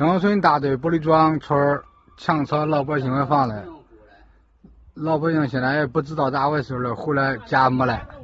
郑顺大队玻璃庄村强扯老百姓的房来，老百姓现在也不知道咋回事了，回来家没来。